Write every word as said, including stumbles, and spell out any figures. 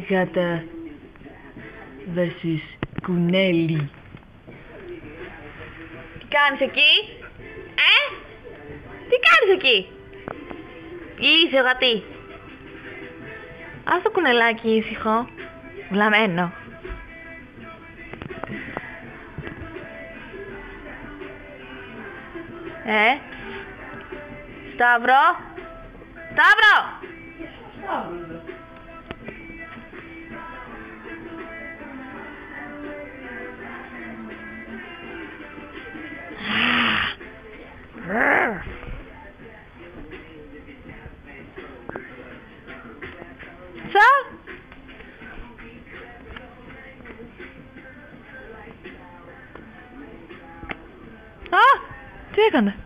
Γάτα versus κουνέλι. Τι κάνεις εκεί? Ε? Τι κάνεις εκεί? Λύσε γατί. Ας το κουνελάκι ήσυχο. Βλαμμένο. Ε? Σταύρο? Σταύρο! Σα? Α! Τι έκανε?